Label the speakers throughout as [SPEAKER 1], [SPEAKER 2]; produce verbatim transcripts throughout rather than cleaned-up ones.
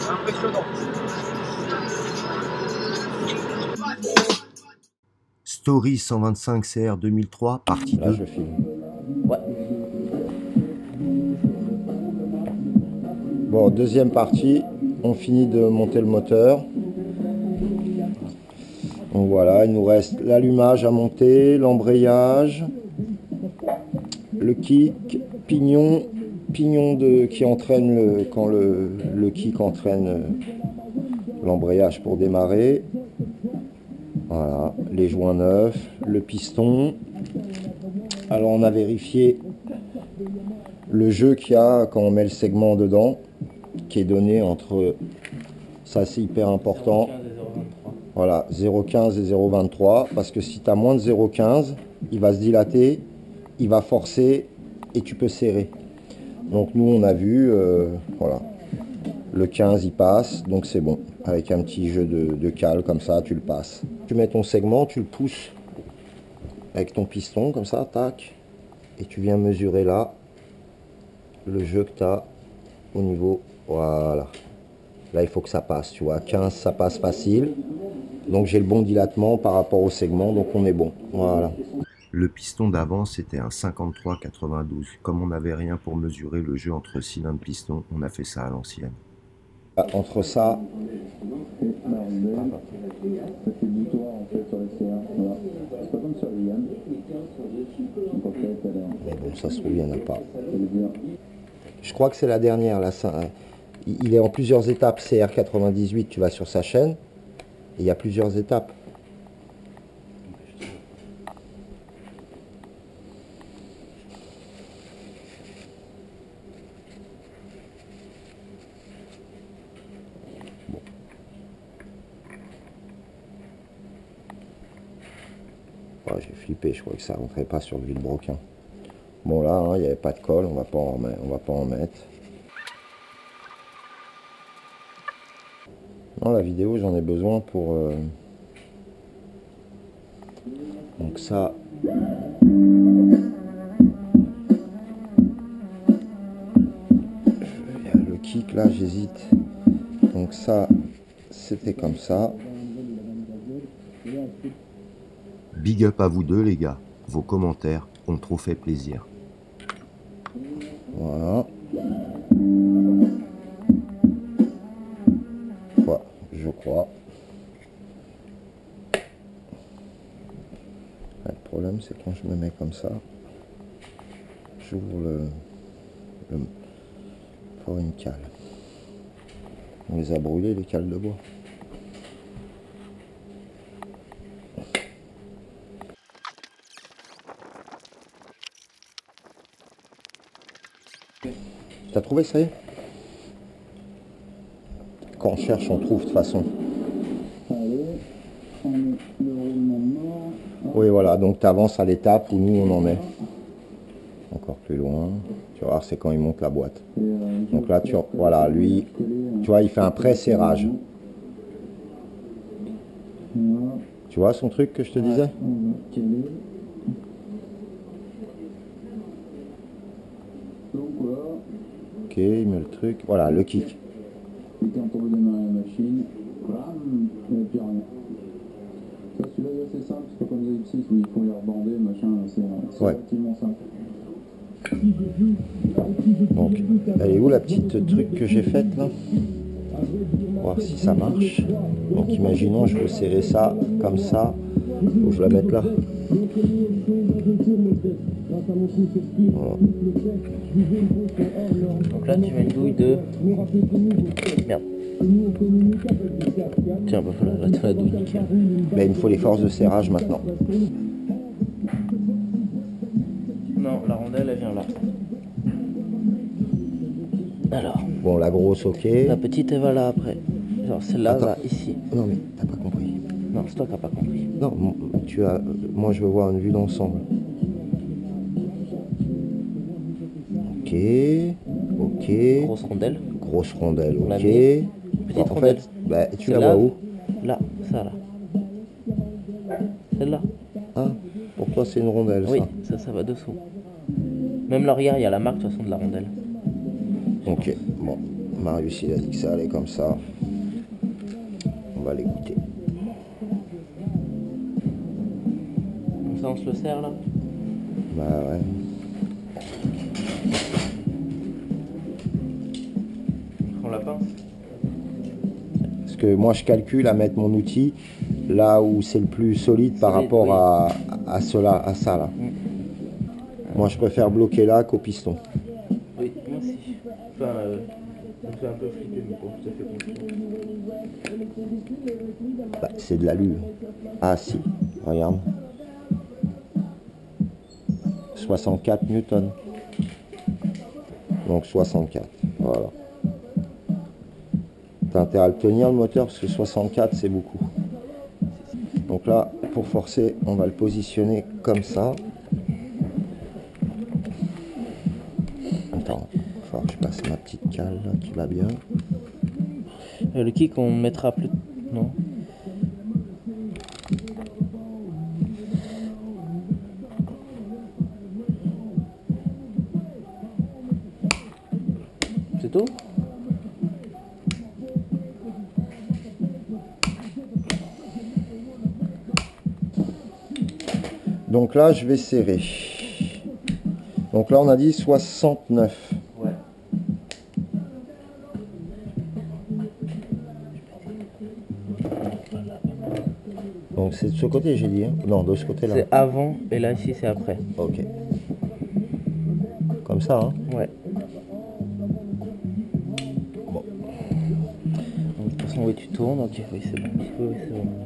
[SPEAKER 1] Impressionnant.
[SPEAKER 2] Story cent vingt-cinq C R deux mille trois, partie
[SPEAKER 3] Là,
[SPEAKER 2] deux.
[SPEAKER 3] je filme.
[SPEAKER 4] Ouais.
[SPEAKER 3] Bon, deuxième partie, on finit de monter le moteur. Donc voilà, il nous reste l'allumage à monter, l'embrayage, le kick, pignon, pignon de, qui entraîne le, quand le, le kick entraîne l'embrayage pour démarrer. Voilà, les joints neufs, le piston. Alors on a vérifié le jeu qu'il y a quand on met le segment dedans, qui est donné entre, ça c'est hyper important, voilà, zéro virgule quinze et zéro virgule vingt-trois, parce que si tu as moins de zéro virgule quinze, il va se dilater, il va forcer et tu peux serrer. Donc nous on a vu, euh, voilà, le quinze il passe, donc c'est bon. Avec un petit jeu de, de cale comme ça, tu le passes. Tu mets ton segment, tu le pousses avec ton piston comme ça, tac, et tu viens mesurer là le jeu que tu as au niveau, voilà. Là il faut que ça passe, tu vois, quinze ça passe facile. Donc j'ai le bon dilatement par rapport au segment, donc on est bon, voilà.
[SPEAKER 2] Le piston d'avant c'était un cinquante-trois quatre-vingt-douze. Comme on n'avait rien pour mesurer le jeu entre cylindres piston, on a fait ça à l'ancienne.
[SPEAKER 3] Entre ça, mais bon, ça se trouve, il n'y en a pas. Je crois que c'est la dernière, là. Ça, il est en plusieurs étapes, C R quatre-vingt-dix-huit, tu vas sur sa chaîne, et il y a plusieurs étapes. Oh, j'ai flippé, je croyais que ça rentrait pas sur le vilebrequin. Bon là, hein, il n'y avait pas de colle, on va pas en, on va pas en mettre. Non, la vidéo, j'en ai besoin pour... Euh... Donc ça... Le kick, là, j'hésite. Donc ça, c'était comme ça.
[SPEAKER 2] Big up à vous deux les gars, vos commentaires ont trop fait plaisir.
[SPEAKER 3] Voilà. Ouais, je crois. Le problème c'est quand je me mets comme ça, j'ouvre le, le pour une cale. On les a brûlés les cales de bois. T'as trouvé, ça y est? Quand on cherche, on trouve de toute façon. Oui, voilà, donc tu avances à l'étape où nous on en est. Encore plus loin. Tu vas voir, c'est quand il monte la boîte. Donc là, tu voilà, lui, tu vois, il fait un pré-serrage. Tu vois son truc que je te disais? Ok, il met le truc. Voilà, le kick.
[SPEAKER 5] Et quand on veut démarrer la machine, il n'y a plus rien. Ça, celui-là est assez simple, c'est pas comme les X six où il faut les rebander, machin, c'est
[SPEAKER 3] ouais.
[SPEAKER 5] relativement simple.
[SPEAKER 3] Donc, elle est où la petite truc que j'ai faite là? Voir si ça marche. Donc imaginons je veux serrer ça comme ça. Faut que je la mette là. Voilà.
[SPEAKER 4] Donc là tu mets une douille de... Merde. Tiens, bah voilà, là t'as la douille nickel.
[SPEAKER 3] Mais il me faut les forces de serrage maintenant.
[SPEAKER 4] Non, la rondelle elle vient là. Alors.
[SPEAKER 3] Bon, la grosse, ok.
[SPEAKER 4] La petite elle va là après. Genre celle-là va ici.
[SPEAKER 3] Non mais t'as pas compris.
[SPEAKER 4] Non, c'est toi qui n'as pas compris.
[SPEAKER 3] Non, tu as. Moi je veux voir une vue d'ensemble. Ok. Ok.
[SPEAKER 4] Grosse rondelle.
[SPEAKER 3] Grosse rondelle, ok.
[SPEAKER 4] Petite
[SPEAKER 3] bon, en
[SPEAKER 4] rondelle.
[SPEAKER 3] fait, bah, tu la vois où?
[SPEAKER 4] Là, ça là. Celle-là.
[SPEAKER 3] Ah, pour toi c'est une rondelle,
[SPEAKER 4] oui,
[SPEAKER 3] ça.
[SPEAKER 4] ça, ça va dessous. Même là, regarde, il y a la marque de toute façon de la rondelle.
[SPEAKER 3] Ok, bon. Marius il a dit que ça allait comme ça. On va l'écouter.
[SPEAKER 4] Comme ça on se le sert là.
[SPEAKER 3] Bah ouais.
[SPEAKER 4] On la pince.
[SPEAKER 3] Parce que moi je calcule à mettre mon outil là où c'est le plus solide par
[SPEAKER 4] Solide,
[SPEAKER 3] rapport
[SPEAKER 4] oui.
[SPEAKER 3] à, à cela, à ça là.
[SPEAKER 4] Mm.
[SPEAKER 3] Moi je préfère bloquer là qu'au piston.
[SPEAKER 4] Oui, moi aussi. Enfin, euh, ça me fait un peu flipper, mais bon, ça fait confiance.
[SPEAKER 3] Bah, c'est de l'alu. Ah si, regarde. soixante-quatre newtons. Donc soixante-quatre, voilà. T'as intérêt à le tenir le moteur parce que soixante-quatre c'est beaucoup. Donc là, pour forcer, on va le positionner comme ça. Attends, il va falloir que je passe ma petite cale là qui va bien.
[SPEAKER 4] Euh, le kick, on mettra plus. Non. C'est tout?
[SPEAKER 3] Donc là, je vais serrer. Donc là, on a dit soixante-neuf.
[SPEAKER 4] Ouais.
[SPEAKER 3] Donc c'est de ce côté, j'ai dit. Hein? Non, de ce côté-là.
[SPEAKER 4] C'est avant et là, ici, c'est après.
[SPEAKER 3] Ok. Comme ça, hein?
[SPEAKER 4] Ouais.
[SPEAKER 3] Bon.
[SPEAKER 4] Donc, de toute façon, oui, tu tournes. Ok, oui, c'est bon. Oui, oui, c'est bon.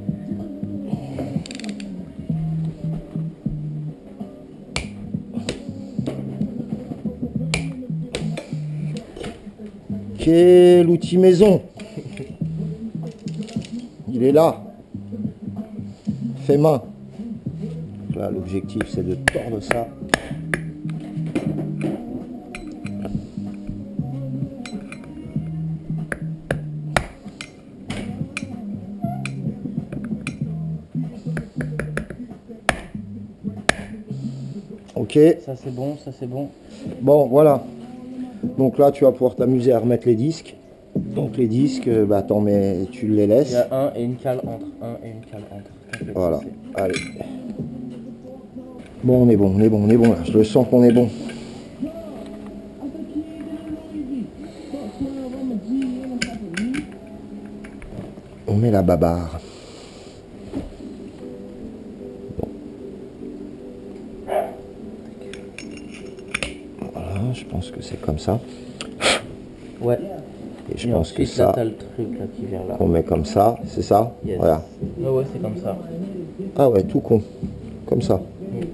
[SPEAKER 3] Ok, l'outil maison. Il est là. Fait main. Donc là, l'objectif, c'est de tordre ça. Ok.
[SPEAKER 4] Ça, c'est bon. Ça, c'est bon.
[SPEAKER 3] Bon, voilà. Donc là, tu vas pouvoir t'amuser à remettre les disques. Donc les disques, bah, t'en mets, tu les
[SPEAKER 4] Il
[SPEAKER 3] laisses.
[SPEAKER 4] y a un et une cale entre. Un et une cale entre. T'as fait
[SPEAKER 3] Voilà.
[SPEAKER 4] passer.
[SPEAKER 3] Allez. Bon, on est bon, on est bon, on est bon. Là. Je le sens qu'on est bon. On met la babarre. Bon. Voilà, je pense que c'est comme ça.
[SPEAKER 4] Ouais.
[SPEAKER 3] Et je
[SPEAKER 4] Et
[SPEAKER 3] pense que
[SPEAKER 4] ensuite, là,
[SPEAKER 3] ça,
[SPEAKER 4] t'as le truc là qui vient là.
[SPEAKER 3] on met comme ça, c'est ça?
[SPEAKER 4] Yes.
[SPEAKER 3] Voilà.
[SPEAKER 4] Ouais, ouais, c'est comme ça.
[SPEAKER 3] Ah ouais, tout con. Comme ça.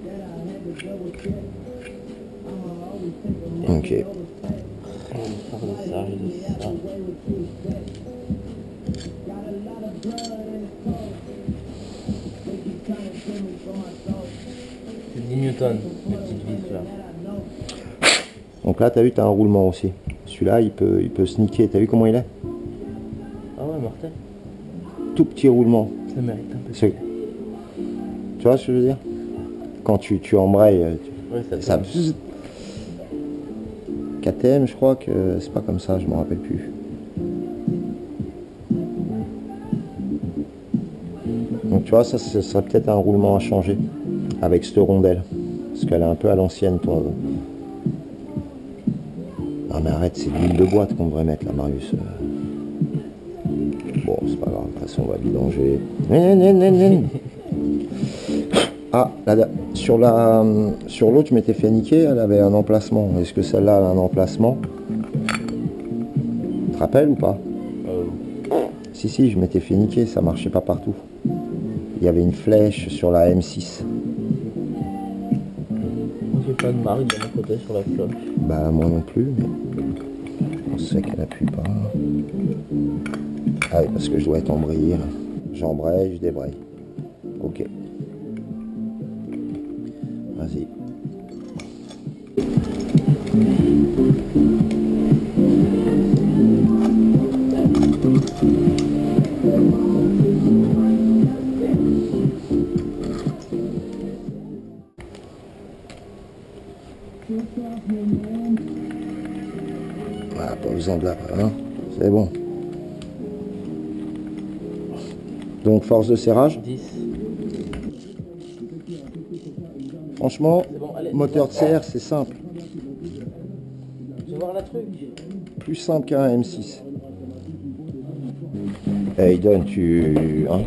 [SPEAKER 3] Ok.
[SPEAKER 4] Et on part de ça, je dis ça. C'est dix newtons, les petites vis là.
[SPEAKER 3] Donc là, t'as vu, t'as un roulement aussi. Celui-là, il peut, il peut sneaker. T'as vu comment il est?
[SPEAKER 4] Ah ouais, mortel.
[SPEAKER 3] Tout petit roulement.
[SPEAKER 4] Ça mérite un peu.
[SPEAKER 3] C'est- Tu vois ce que je veux dire? Quand tu, tu embrayes, tu-
[SPEAKER 4] Ouais, ça,
[SPEAKER 3] ça...
[SPEAKER 4] tourne.
[SPEAKER 3] K T M, je crois que c'est pas comme ça, je m'en rappelle plus. Donc tu vois, ça, ce serait peut-être un roulement à changer avec cette rondelle. Parce qu'elle est un peu à l'ancienne, toi. Non mais arrête, c'est de l'huile de boîte qu'on devrait mettre là, Marius. Bon, c'est pas grave, de toute façon, on va vidanger. Ah, là, sur la, sur l'autre, je m'étais fait niquer, elle avait un emplacement. Est-ce que celle-là, elle a un emplacement? Tu te rappelles ou pas?
[SPEAKER 4] Euh,
[SPEAKER 3] Si, si, je m'étais fait niquer, ça marchait pas partout. Il y avait une flèche sur la M six.
[SPEAKER 4] J'ai pas de marque de mon côté sur la flèche.
[SPEAKER 3] Bah, moi non plus, mais on sait qu'elle appuie pas. Ah oui, parce que je dois être embrayé là. J'embraye, je débraye. Ok. Vas-y. Voilà, pas besoin de la Voilà, c'est bon. Donc force de serrage.
[SPEAKER 4] dix.
[SPEAKER 3] Franchement,
[SPEAKER 4] C'est bon, allez.
[SPEAKER 3] moteur de C R c'est simple.
[SPEAKER 4] Je vais voir la truc.
[SPEAKER 3] Plus simple qu'un M six. Hey Don, tu... Hein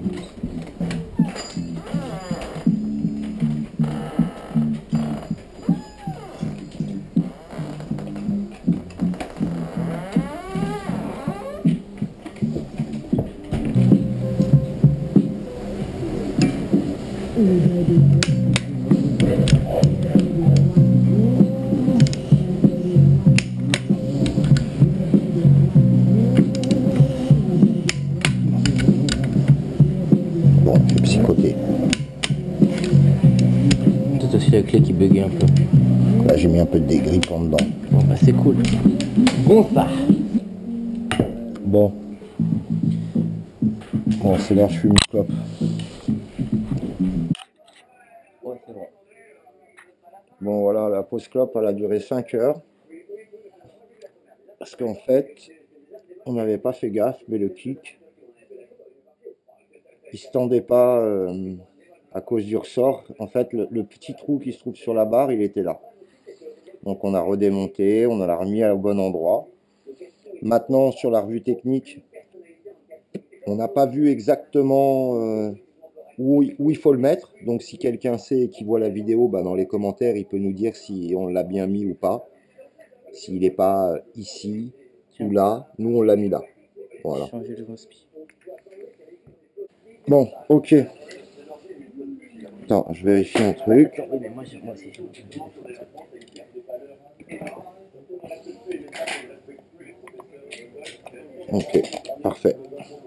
[SPEAKER 3] Bon, je vais psychoter.
[SPEAKER 4] Peut-être aussi la clé qui buguait un peu.
[SPEAKER 3] Là, j'ai mis un peu de dégrippant dedans.
[SPEAKER 4] Bon bah c'est cool. Bon ça.
[SPEAKER 3] Bon. Bon, c'est l'heure, je fume une clope.
[SPEAKER 4] Ouais c'est bon.
[SPEAKER 3] Bon, voilà, la pause clope, elle a duré cinq heures. Parce qu'en fait, on n'avait pas fait gaffe, mais le kick, il se tendait pas euh, à cause du ressort. En fait, le, le petit trou qui se trouve sur la barre, il était là. Donc on a redémonté, on l'a remis au bon endroit. Maintenant, sur la revue technique, on n'a pas vu exactement euh, où, où il faut le mettre. Donc si quelqu'un sait et qui voit la vidéo, bah, dans les commentaires, il peut nous dire si on l'a bien mis ou pas. S'il n'est pas ici ou là, nous on l'a mis là. Voilà.
[SPEAKER 4] Changer le respi.
[SPEAKER 3] Bon, ok. Attends, je vérifie un truc.
[SPEAKER 4] Oui mais moi j'ai moi aussi.
[SPEAKER 3] Ok, parfait.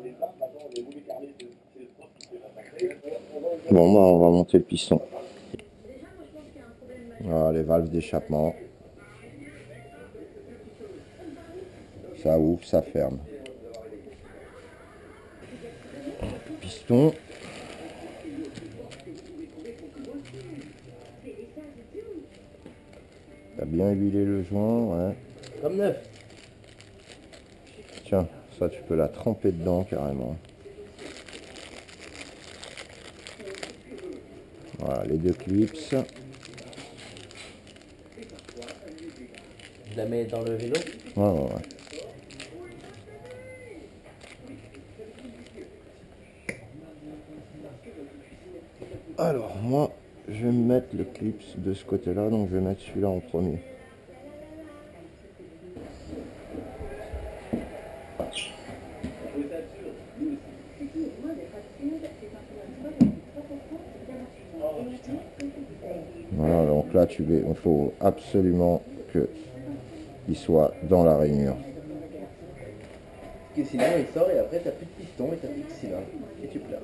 [SPEAKER 3] Bon, bah, on va monter le piston. Voilà, les valves d'échappement. Ça ouvre, ça ferme. Piston. T'as bien huilé le joint, ouais.
[SPEAKER 4] Comme neuf.
[SPEAKER 3] Tiens, ça tu peux la tremper dedans carrément. Voilà, les deux clips.
[SPEAKER 4] Je la mets dans le vélo.
[SPEAKER 3] Ouais, ouais, ouais. Alors, moi, je vais mettre le clips de ce côté-là, donc je vais mettre celui-là en premier. Voilà, donc là, tu vais, il faut absolument que il soit dans la rainure.
[SPEAKER 4] Que sinon il sort et après t'as plus de piston et t'as plus de cylindre. Et tu pleures.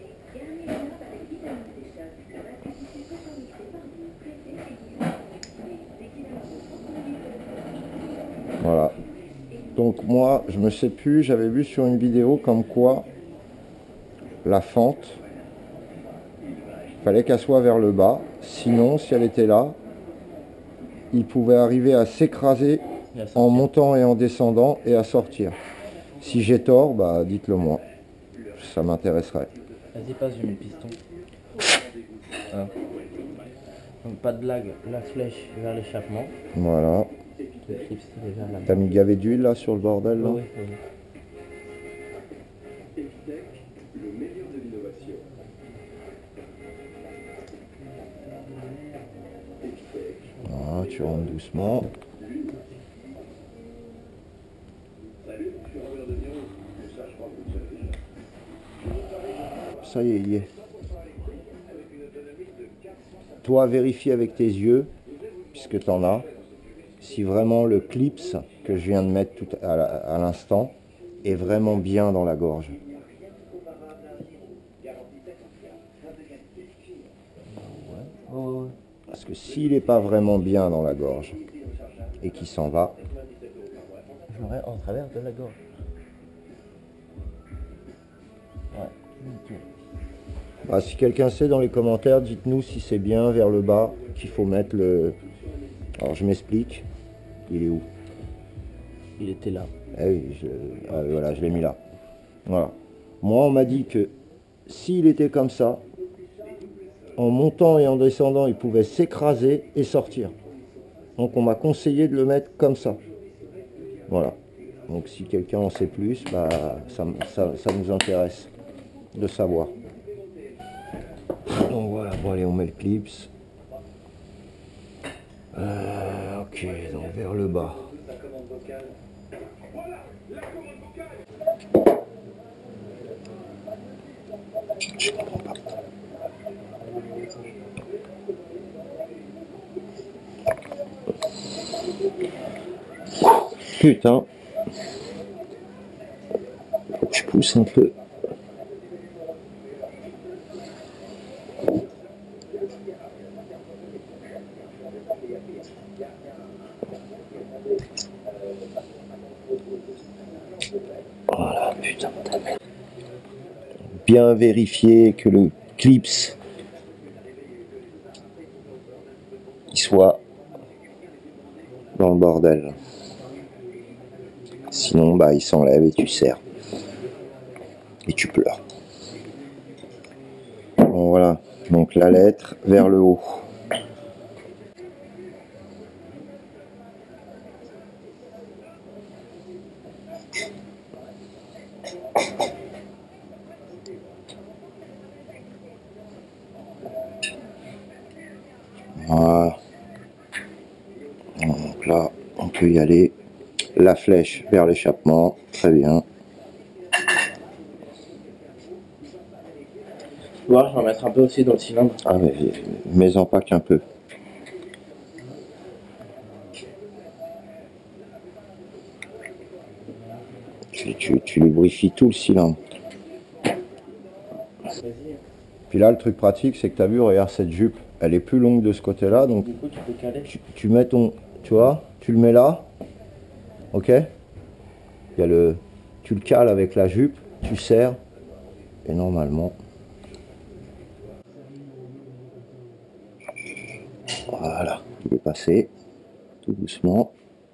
[SPEAKER 3] Voilà. Donc moi, je me sais plus, j'avais vu sur une vidéo comme quoi la fente, il fallait qu'elle soit vers le bas. Sinon, si elle était là, il pouvait arriver à s'écraser en montant et en descendant et à sortir. Si j'ai tort, bah dites-le moi. Ça m'intéresserait.
[SPEAKER 4] Vas-y passe, je mets le piston. Hein. Donc pas de blague, la flèche vers l'échappement.
[SPEAKER 3] Voilà.
[SPEAKER 4] Le clip c'est déjà là.
[SPEAKER 3] T'as mis gavé d'huile là sur le bordel là?
[SPEAKER 4] Oui, oui, oui.
[SPEAKER 3] Voilà, tu rentres doucement. Ça y est, il y est. Toi, vérifie avec tes yeux, puisque tu en as, si vraiment le clips que je viens de mettre tout à, à l'instant est vraiment bien dans la gorge.
[SPEAKER 4] Ouais, ouais, ouais.
[SPEAKER 3] Parce que s'il n'est pas vraiment bien dans la gorge et qu'il s'en va,
[SPEAKER 4] Je l'aurai en travers de la gorge. Ouais, nickel.
[SPEAKER 3] bah, si quelqu'un sait dans les commentaires, dites-nous si c'est bien vers le bas qu'il faut mettre le... Alors je m'explique, il est où?
[SPEAKER 4] Il était là.
[SPEAKER 3] Eh oui, je, ah, voilà, je l'ai mis là. Voilà. Moi, on m'a dit que s'il était comme ça, en montant et en descendant, il pouvait s'écraser et sortir. Donc on m'a conseillé de le mettre comme ça. Voilà. Donc si quelqu'un en sait plus, bah, ça, ça, ça nous intéresse de savoir. Donc voilà, bon allez, on met le clips. Euh, ok, donc vers le bas. Je comprends pas. Putain. Faut que je pousse un peu. Voilà, putain. Bien vérifier que le clips il soit dans le bordel. Sinon, bah, il s'enlève et tu serres. Et tu pleures. Bon, voilà. Donc la lettre vers le haut. Voilà. Donc là, on peut y aller. La flèche vers l'échappement. Très bien.
[SPEAKER 4] Voir, je vais en mettre un peu aussi dans le cylindre.
[SPEAKER 3] Ah, mais mets-en pas qu'un peu. Tu, tu, tu lubrifies tout le cylindre. Puis là, le truc pratique, c'est que tu as vu, regarde cette jupe, elle est plus longue de ce côté-là, donc
[SPEAKER 4] Du coup, tu peux caler.
[SPEAKER 3] tu, tu mets ton, tu vois, tu le mets là, ok. Il y a le, tu le cales avec la jupe, tu serres, et normalement, voilà, il est passé, tout doucement.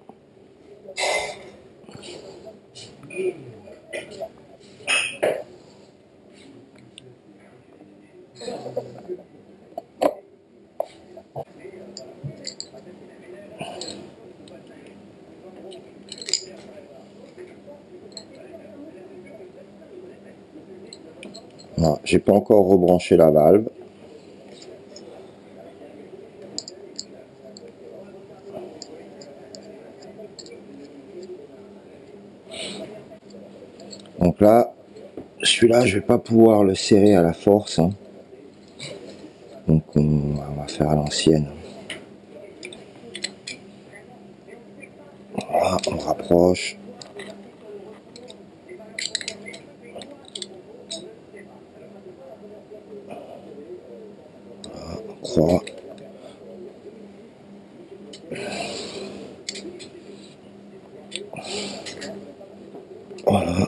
[SPEAKER 3] Voilà, j'ai pas encore rebranché la valve. Donc là, celui-là, je vais pas pouvoir le serrer à la force, hein. Donc on, on va faire à l'ancienne. Voilà, on rapproche. Voilà, on croit. Voilà.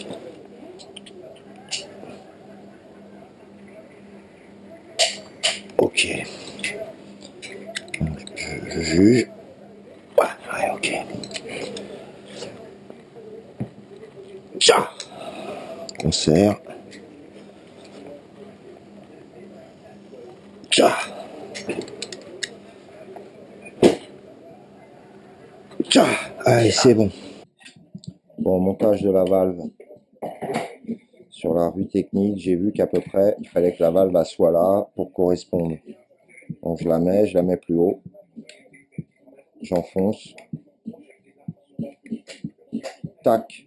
[SPEAKER 3] Ok. Donc, je, je juge. Ouais, ouais, ok. Tiens. On serre. Tiens. Tiens. Allez, c'est bon. Bon, montage de la valve. Sur la rue technique, j'ai vu qu'à peu près, il fallait que la valve elle soit là pour correspondre. Donc je la mets, je la mets plus haut. J'enfonce. Tac.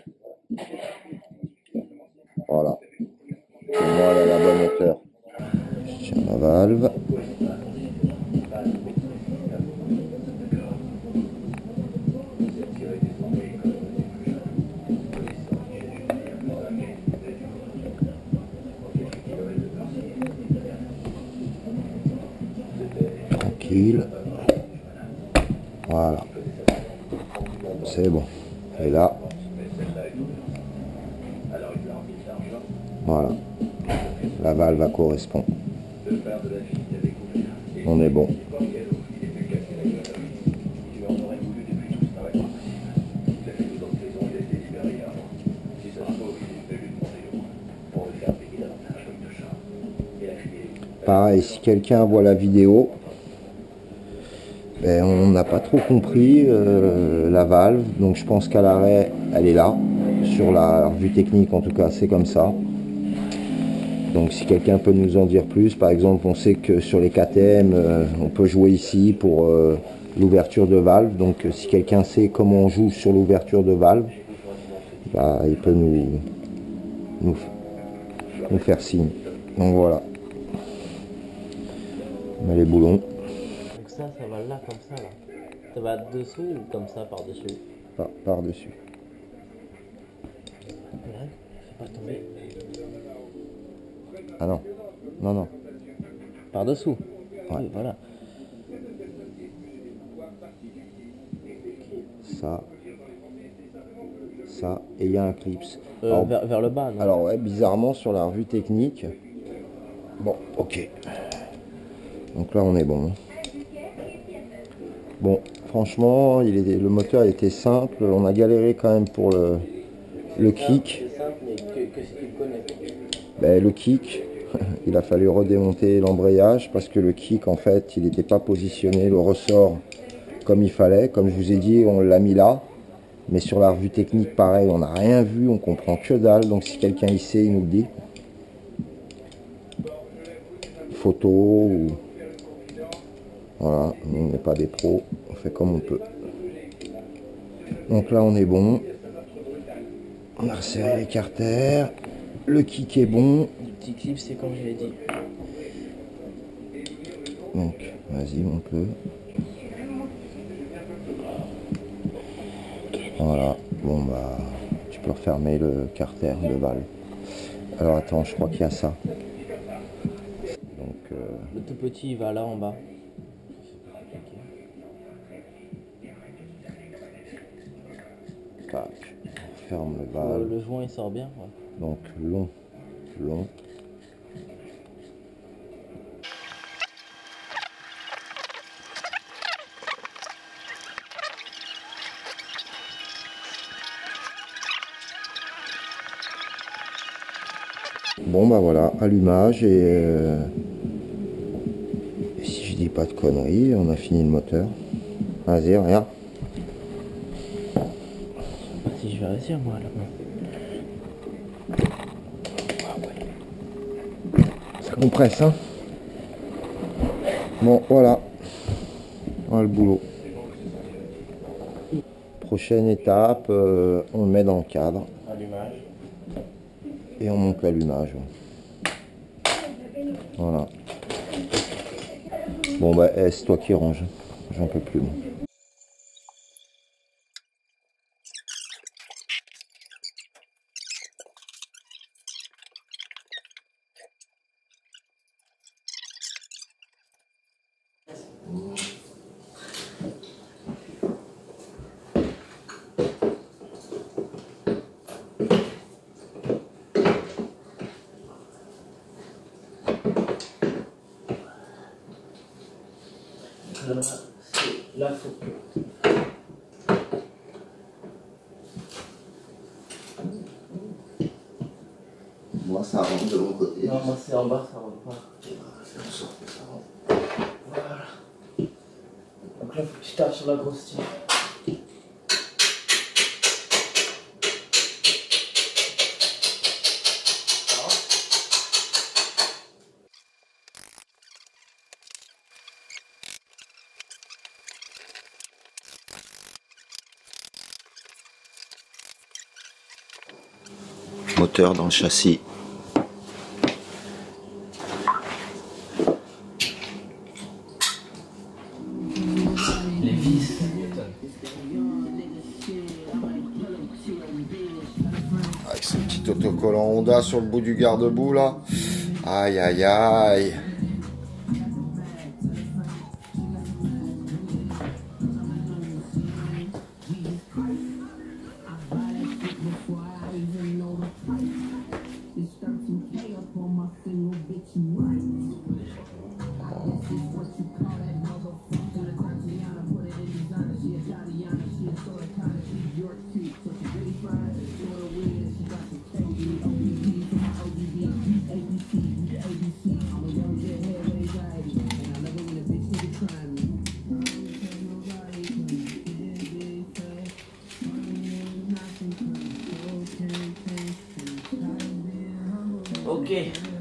[SPEAKER 3] Voilà. Pour moi, elle a la bonne hauteur. Je tiens la valve. Tranquille. Voilà. C'est bon. Et là. Voilà. La valve correspond. On est bon. pareil, si quelqu'un voit la vidéo, ben, on n'a pas trop compris euh, la valve, donc je pense qu'à l'arrêt, elle est là. Sur la revue technique, en tout cas, c'est comme ça. Donc si quelqu'un peut nous en dire plus, par exemple, on sait que sur les K T M, euh, on peut jouer ici pour euh, l'ouverture de valve. Donc si quelqu'un sait comment on joue sur l'ouverture de valve, bah, il peut nous, nous, nous faire signe. Donc voilà. On met les boulons.
[SPEAKER 4] Donc ça, ça va là, comme ça, là. Ça va dessous ou comme ça, par-dessus?
[SPEAKER 3] Par, par-dessus.
[SPEAKER 4] Ouais, fais pas tomber.
[SPEAKER 3] Ah non, non, non.
[SPEAKER 4] Par-dessous?
[SPEAKER 3] Ouais.
[SPEAKER 4] Oui, voilà.
[SPEAKER 3] Ça. Ça. Et il y a un clips.
[SPEAKER 4] Euh,
[SPEAKER 3] alors,
[SPEAKER 4] vers, vers le bas, non?
[SPEAKER 3] alors ouais, bizarrement, sur la revue technique. Bon, ok. Donc là, on est bon. Bon, franchement, il est, le moteur était simple. On a galéré quand même pour le, le kick.
[SPEAKER 4] C'est simple, mais que, que si tu le connais.
[SPEAKER 3] Ben, le kick, il a fallu redémonter l'embrayage parce que le kick, en fait, il n'était pas positionné, le ressort comme il fallait. Comme je vous ai dit, on l'a mis là. Mais sur la revue technique, pareil, on n'a rien vu, on comprend que dalle. Donc si quelqu'un y sait, il nous le dit. Photo ou... Voilà, on n'est pas des pros, on fait comme on peut. Donc là, on est bon. On a resserré les carters. Le kick est bon.
[SPEAKER 4] Le petit clip, c'est comme je l'ai dit.
[SPEAKER 3] Donc, vas-y, monte-le. Voilà. Bon, bah, tu peux refermer le carter de valve. Alors, attends, je crois qu'il y a ça. Donc, euh...
[SPEAKER 4] Le tout petit, il va là en bas.
[SPEAKER 3] tac, on ferme le
[SPEAKER 4] Euh,
[SPEAKER 3] valve.
[SPEAKER 4] le joint, il sort bien. Ouais.
[SPEAKER 3] Donc, long, long. Bon bah voilà, allumage et, euh, et si je dis pas de conneries, on a fini le moteur. Vas-y, regarde.
[SPEAKER 4] Si je vais réussir, moi, là.
[SPEAKER 3] Ça compresse, hein. Bon, voilà. Voilà le boulot. Prochaine étape, euh, on le met dans le cadre.
[SPEAKER 4] Allumage.
[SPEAKER 3] Et on monte l'allumage. Voilà. Bon bah eh, c'est toi qui range. J'en peux plus. Moi.
[SPEAKER 4] Là, là, faut que...
[SPEAKER 3] Moi ça rentre de mon côté.
[SPEAKER 4] Non, moi c'est en bas, ça rentre pas.
[SPEAKER 3] Faire en sorte que ça rentre.
[SPEAKER 4] Voilà. Donc là, faut que tu tapes sur la grosse tige.
[SPEAKER 2] Moteur dans le châssis.
[SPEAKER 4] Les vis.
[SPEAKER 3] Avec ce petit autocollant Honda sur le bout du garde-boue là. Aïe aïe aïe.
[SPEAKER 4] Ok.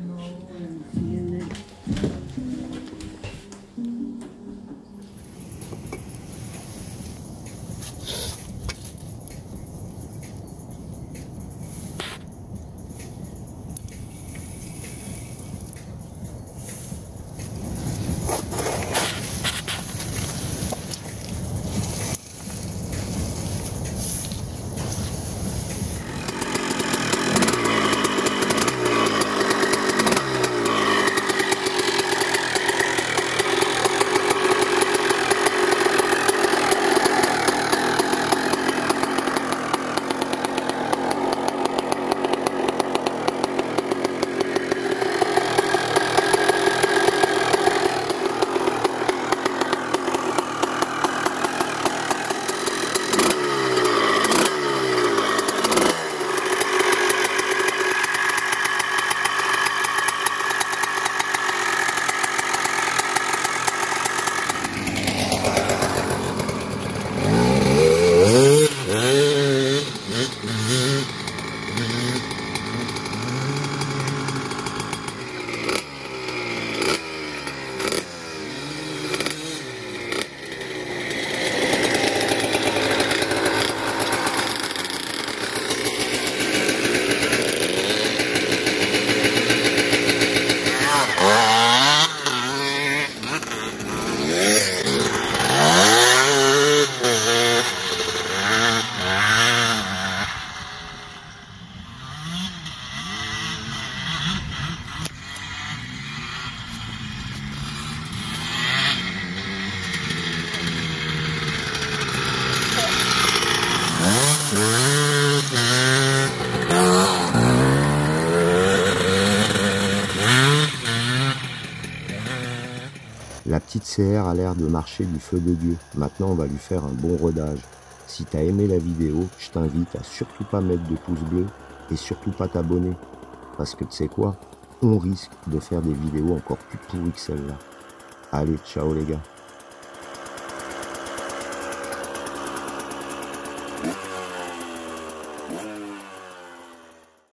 [SPEAKER 2] La petite C R a l'air de marcher du feu de Dieu. Maintenant, on va lui faire un bon rodage. Si t'as aimé la vidéo, je t'invite à surtout pas mettre de pouce bleu et surtout pas t'abonner. Parce que tu sais quoi, on risque de faire des vidéos encore plus pourries que celle-là. Allez, ciao les gars.